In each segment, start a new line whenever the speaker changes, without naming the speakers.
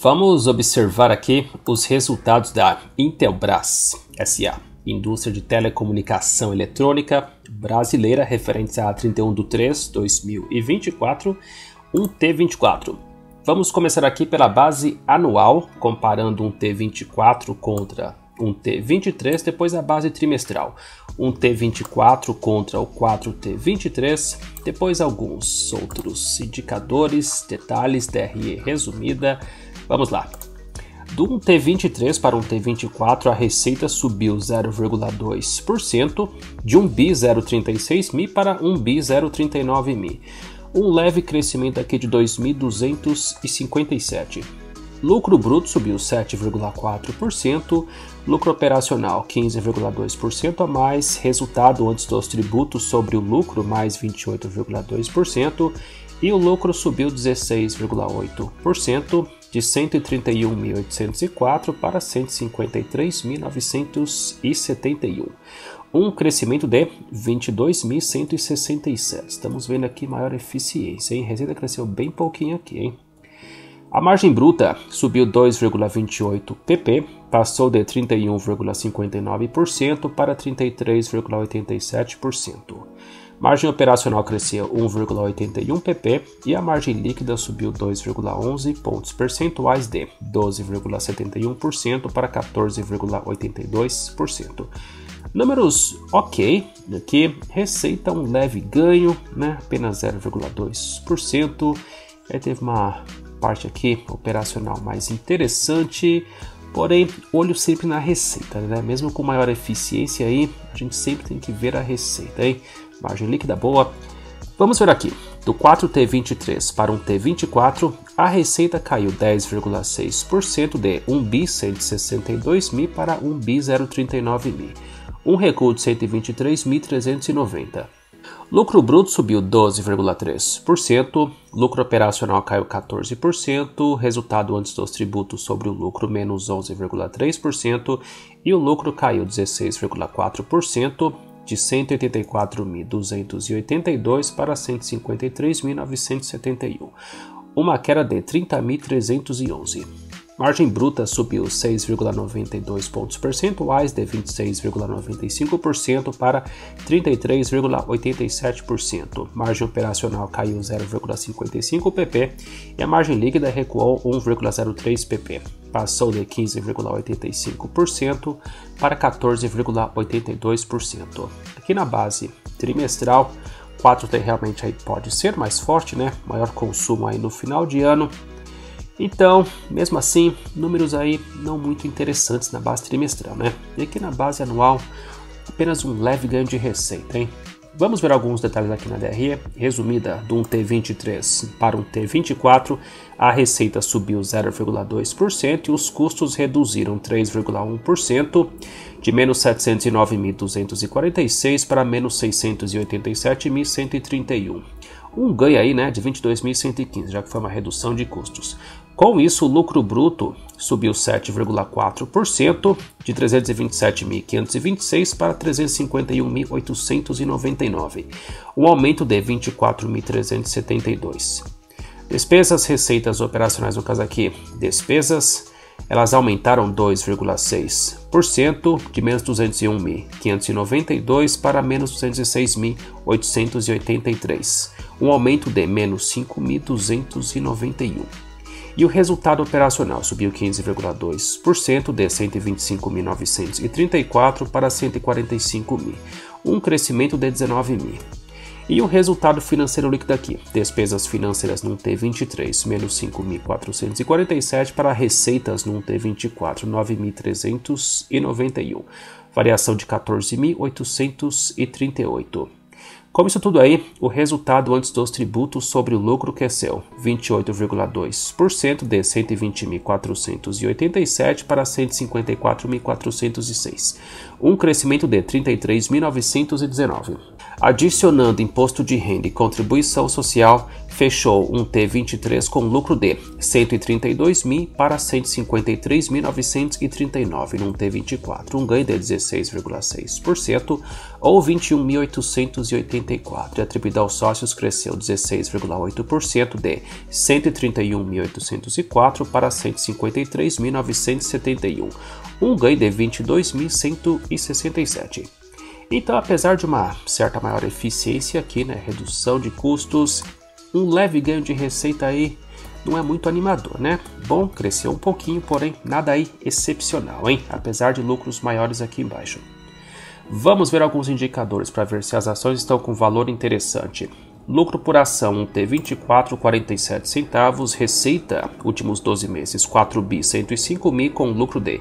Vamos observar aqui os resultados da Intelbras S.A., indústria de telecomunicação eletrônica brasileira, referentes a 31/3/2024, um T24. Vamos começar aqui pela base anual, comparando um T24 contra um T23, depois a base trimestral, um T24 contra o 4T23, depois alguns outros indicadores, detalhes, DRE resumida. Vamos lá. Do um T23 para um T24, a receita subiu 0,2%, de 1.036 para 1.039. Um leve crescimento aqui de 2.257. Lucro bruto subiu 7,4%, lucro operacional 15,2% a mais, resultado antes dos tributos sobre o lucro mais 28,2% e o lucro subiu 16,8%, de 131.804 para 153.971. Um crescimento de 22.167. Estamos vendo aqui maior eficiência, hein? A receita cresceu bem pouquinho aqui, hein? A margem bruta subiu 2,28 pp, passou de 31,59% para 33,87%. Margem operacional cresceu 1,81 pp e a margem líquida subiu 2,11 pontos percentuais de 12,71% para 14,82%. Números ok, aqui receita um leve ganho, né? Apenas 0,2%. Aí teve uma parte aqui operacional mais interessante, porém olho sempre na receita, né? Mesmo com maior eficiência aí, a gente sempre tem que ver a receita, hein? Margem líquida boa. Vamos ver aqui, do 4T23 para um T24, a receita caiu 10,6% de 1.162 para 1.039. Um recuo de 123.390. Lucro bruto subiu 12,3%, lucro operacional caiu 14%, resultado antes dos tributos sobre o lucro menos 11,3% e o lucro caiu 16,4%, de 184.282 para 153.971, uma queda de 30.311. Margem bruta subiu 6,92 pontos percentuais, de 26,95% para 33,87%. Margem operacional caiu 0,55 pp e a margem líquida recuou 1,03 pp. Passou de 15,85% para 14,82%. Aqui na base trimestral, 4T realmente aí pode ser mais forte, né? Maior consumo aí no final de ano. Então, mesmo assim, números aí não muito interessantes na base trimestral, né? E aqui na base anual, apenas um leve ganho de receita, hein? Vamos ver alguns detalhes aqui na DRE. Resumida, de um T23 para um T24, a receita subiu 0,2% e os custos reduziram 3,1%, de menos 709.246 para menos 687.131. Um ganho aí, né, de 22.115, já que foi uma redução de custos. Com isso, o lucro bruto subiu 7,4%, de 327.526 para 351.899, um aumento de 24.372. Despesas, receitas operacionais, no caso aqui, despesas, elas aumentaram 2,6%, de menos 201.592 para menos 206.883, um aumento de menos 5.291. E o resultado operacional subiu 15,2%, de 125.934 para 145.000, um crescimento de 19.000. E o resultado financeiro líquido aqui, despesas financeiras num T23, menos 5.447 para receitas num T24, 9.391, variação de 14.838. Com isso tudo aí, o resultado antes dos tributos sobre o lucro cresceu 28,2%, de 120.487 para 154.406, um crescimento de 33.919. Adicionando imposto de renda e contribuição social, fechou um T23 com lucro de 132.000 para 153.939 num T24, um ganho de 16,6% ou 21.884. E atribuído aos sócios cresceu 16,8% de 131.804 para 153.971, um ganho de 22.167. Então, apesar de uma certa maior eficiência aqui, né, redução de custos, um leve ganho de receita aí não é muito animador, né? Bom, cresceu um pouquinho, porém nada aí excepcional, hein? Apesar de lucros maiores aqui embaixo. Vamos ver alguns indicadores para ver se as ações estão com valor interessante. Lucro por ação, um T24,47 centavos, receita, últimos 12 meses, 4.105.000 com lucro de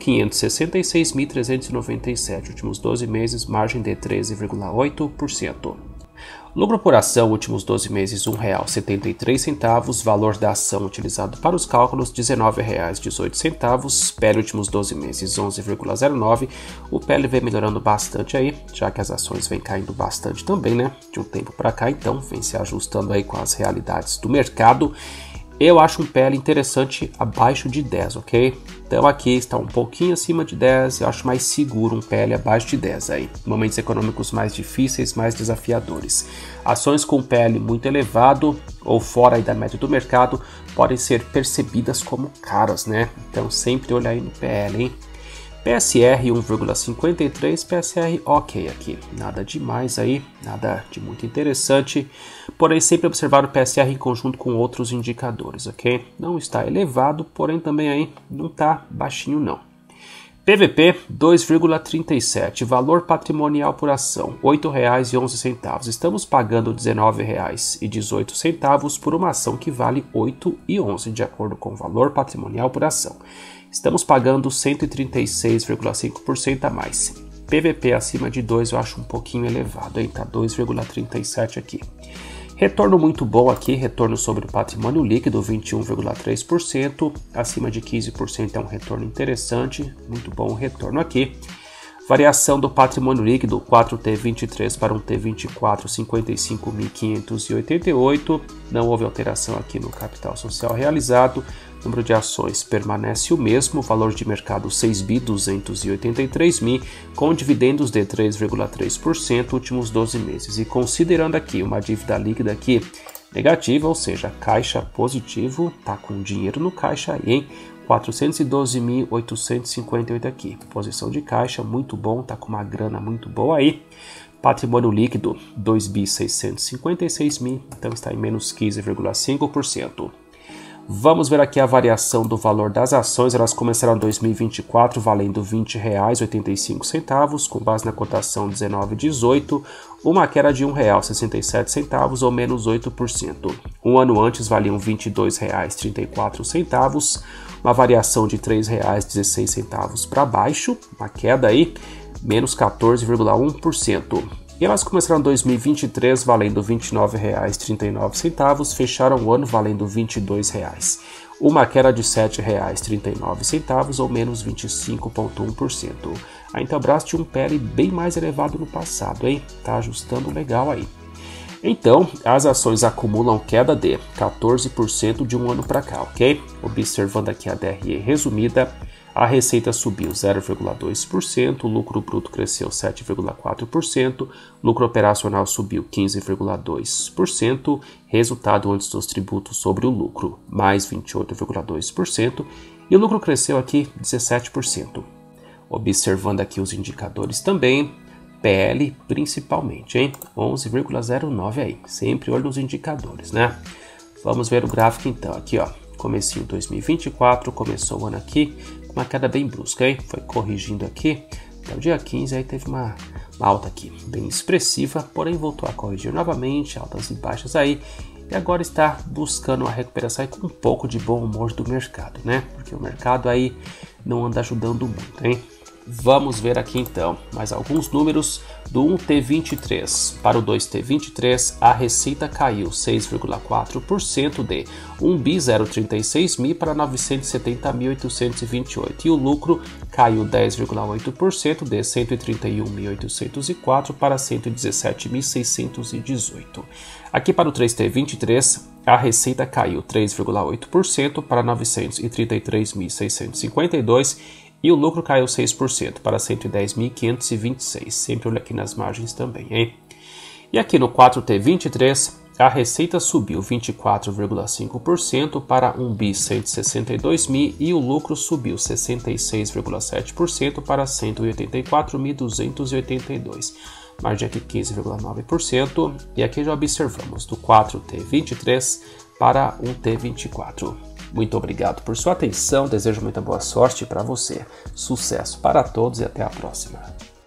566.397, últimos 12 meses, margem de 13,8%. Lucro por ação, últimos 12 meses, R$ 1,73, valor da ação utilizado para os cálculos, R$ 19,18, PL últimos 12 meses, 11,09, o PL vem melhorando bastante aí, já que as ações vêm caindo bastante também, né, de um tempo para cá, então vem se ajustando aí com as realidades do mercado. Eu acho um PL interessante abaixo de 10, ok? Então aqui está um pouquinho acima de 10, eu acho mais seguro um PL abaixo de 10 aí. Momentos econômicos mais difíceis, mais desafiadores. Ações com PL muito elevado ou fora aí da média do mercado podem ser percebidas como caras, né? Então sempre olha aí no PL, hein? PSR 1,53, PSR ok aqui, nada demais aí, nada de muito interessante, porém sempre observar o PSR em conjunto com outros indicadores, ok? Não está elevado, porém também aí não está baixinho não. PVP 2,37, valor patrimonial por ação R$ 8,11, estamos pagando R$ 19,18 por uma ação que vale R$ 8,11 de acordo com o valor patrimonial por ação. Estamos pagando 136,5% a mais. PVP acima de 2 eu acho um pouquinho elevado, hein? Tá 2,37 aqui. Retorno muito bom aqui, retorno sobre o patrimônio líquido, 21,3%. Acima de 15% é um retorno interessante, muito bom o retorno aqui. Variação do patrimônio líquido, 4T23 para um T24, 55.588. Não houve alteração aqui no capital social realizado. Número de ações permanece o mesmo, valor de mercado 6.283.000, com dividendos de 3,3% últimos 12 meses. E considerando aqui uma dívida líquida aqui negativa, ou seja, caixa positivo, tá com dinheiro no caixa aí, hein? 412.858 aqui. Posição de caixa muito bom, tá com uma grana muito boa aí. Patrimônio líquido 2.656.000, então está em menos 15,5%. Vamos ver aqui a variação do valor das ações. Elas começaram em 2024 valendo R$ 20,85, com base na cotação 19,18, uma queda de R$ 1,67 ou menos 8%. Um ano antes valiam R$ 22,34, uma variação de R$ 3,16 para baixo, uma queda aí, menos 14,1%. E elas começaram em 2023 valendo R$ 29,39, fecharam o ano valendo R$ 22,00. Uma queda de R$ 7,39 ou menos 25,1%. A Intelbras tinha um PL bem mais elevado no passado, hein? Tá ajustando legal aí. Então, as ações acumulam queda de 14% de um ano para cá, ok? Observando aqui a DRE resumida, a receita subiu 0,2%, o lucro bruto cresceu 7,4%, lucro operacional subiu 15,2%, resultado antes dos tributos sobre o lucro, mais 28,2%, e o lucro cresceu aqui 17%. Observando aqui os indicadores também, PL principalmente, hein? 11,09 aí, sempre olho nos indicadores, né? Vamos ver o gráfico então, aqui ó, comecinho 2024, começou o ano aqui, uma queda bem brusca, hein? Foi corrigindo aqui, até o dia 15 aí teve uma alta aqui, bem expressiva, porém voltou a corrigir novamente, altas e baixas aí, e agora está buscando uma recuperação aí com um pouco de bom humor do mercado, né? Porque o mercado aí não anda ajudando muito, hein? Vamos ver aqui então mais alguns números do 1T23. Para o 2T23, a receita caiu 6,4% de 1.036.000 para 970.828 e o lucro caiu 10,8% de 131.804 para 117.618. Aqui para o 3T23, a receita caiu 3,8% para 933.652 e o lucro caiu 6% para 110.526. Sempre olha aqui nas margens também, hein? E aqui no 4T23, a receita subiu 24,5% para 1.162.000 e o lucro subiu 66,7% para 184.282. Margem aqui 15,9%. E aqui já observamos do 4T23 para 1T24. Muito obrigado por sua atenção, desejo muita boa sorte para você. Sucesso para todos e até a próxima.